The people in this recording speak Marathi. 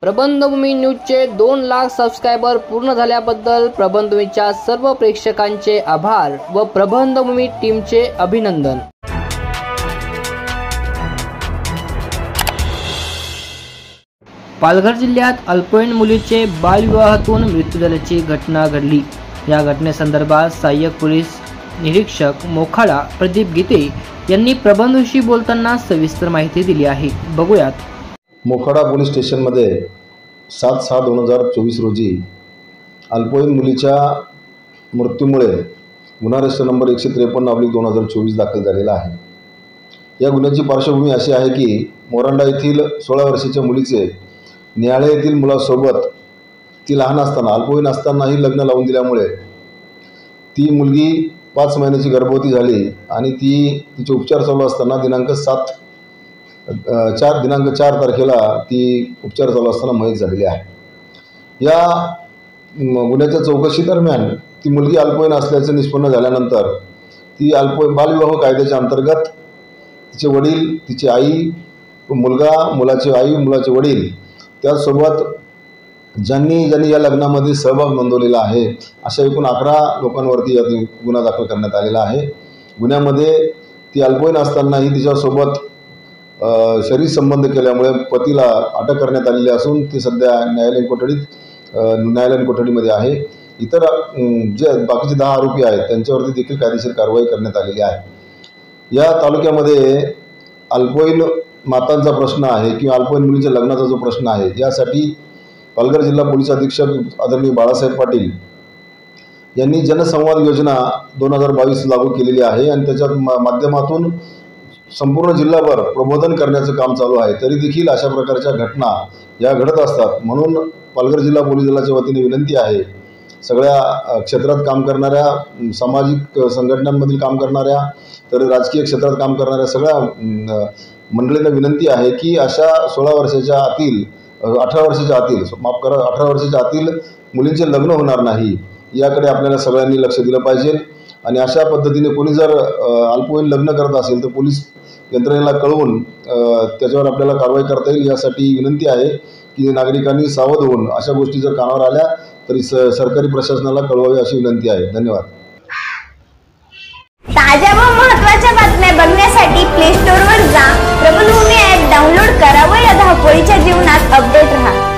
प्रबंधभूमी न्यूजचे 2 लाख सबस्क्रायबर पूर्ण झाल्याबद्दल प्रबंधभूमीच्या सर्व प्रेक्षकांचे आभार व प्रबंधभूमी टीमचे अभिनंदन। पालघर जिल्ह्यात अल्पवयीन मुलीचे बालविवाहातून मृत्यू झाल्याची घटना घडली। या घटनेसंदर्भात सहाय्यक पोलीस निरीक्षक मोखाडा प्रदीप गीते यांनी प्रबंधभूमीशी बोलताना सविस्तर माहिती दिली आहे। बघूयात। मोखाडा पोलीस स्टेशनमध्ये 7/6/2024 रोजी अल्पवयीन मुलीच्या मृत्यूमुळे गुन्हा रजिस्टर नंबर 153/2024 दाखल झालेला आहे। या गुन्ह्याची पार्श्वभूमी अशी आहे की मोरांडा येथील 16 वर्षाच्या मुलीचे नियाळे येथील मुलासोबत ती लहान असताना अल्पवयीन असतानाही लग्न लावून दिल्यामुळे ती मुलगी 5 महिन्याची गर्भवती झाली आणि तिचे उपचार चालू असताना दिनांक 4 तारखेला ती उपचार चालू असताना मयत झालेली आहे। या गुन्ह्याच्या चौकशी दरम्यान ती मुलगी अल्पवयीन असल्याचे निष्पन्न झाल्यानंतर ती बालविवाह कायद्याच्या अंतर्गत तिचे वडील, तिची आई, मुलगा, मुलाची आई, मुलाचे वडील त्यासोबत ज्यांनी या लग्नामध्ये सहभाग नोंदवलेला आहे अशा एकूण 11 लोकांवरती गुन्हा दाखल करण्यात आलेला आहे। गुन्ह्यामध्ये ती अल्पवयीन असतानाही तिच्यासोबत शरीर संबंध केल्यामुळे पतीला अटक करण्यात आलेली असून ती सध्या न्यायालयीन कोठडीमध्ये आहे। इतर जे बाकीचे 10 आरोपी आहेत त्यांच्यावरती देखील कायदेशीर कारवाई करण्यात आलेली आहे। या तालुक्यामध्ये अल्पवयीन मातांचा प्रश्न आहे किंवा अल्पवयीन मुलींच्या लग्नाचा जो प्रश्न आहे यासाठी पालघर जिल्हा पोलीस अधीक्षक आदरणीय बाळासाहेब पाटील यांनी जनसंवाद योजना 2022 लागू केलेली आहे आणि त्याच्या माध्यमातून संपूर्ण जिल्हाभर प्रबोधन करण्याचं काम चालू आहे। तरी देखील अशा प्रकारच्या घटना या घडत असतात, म्हणून पालघर जिल्हा पोलीस दलाच्या वतीने विनंती आहे सगळ्या क्षेत्रात काम करणाऱ्या, सामाजिक संघटनांमधील काम करणाऱ्या, तर राजकीय क्षेत्रात काम करणाऱ्या सगळ्या मंडळींना विनंती आहे की अशा 18 वर्षाच्या आतील मुलींचे लग्न होणार नाही याकडे आपल्याला सगळ्यांनी लक्ष दिलं पाहिजे। आणि अशा पद्धतीने कोणी जर अल्पवयीन लग्न करत असेल तर पोलीस यंत्रणेला कळवून त्याच्यावर आपल्याला कारवाई करता येईल यासाठी विनंती आहे की नागरिकांनी सावध होऊन अशा गोष्टी जर कानावर आल्या तरी सरकारी प्रशासनाला कळवावी अशी विनंती आहे। धन्यवाद। ताज्या व महत्त्वाच्या बातम्या बघण्यासाठी प्ले स्टोअरवर जा, प्रबंधभूमी ॲप डाउनलोड करा व या धावपळीच्या जीवनात अपडेट रहा।